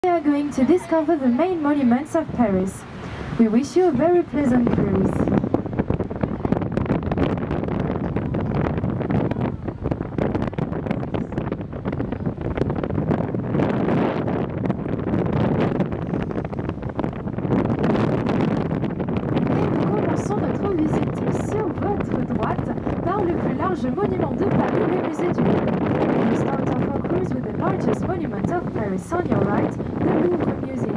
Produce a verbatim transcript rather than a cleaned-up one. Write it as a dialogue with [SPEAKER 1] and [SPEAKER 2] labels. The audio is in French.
[SPEAKER 1] We are going to discover the main monuments of Paris. We wish you a very pleasant cruise. Notre visite sur votre droite par le plus large monument de Paris, le musée du Louvre. We start off our cruise with the largest monument of Paris on your right, the Louvre Museum.